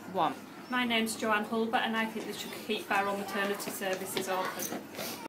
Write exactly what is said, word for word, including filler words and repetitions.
one. My name's Joanne Hulbert and I think they should keep our maternity services open.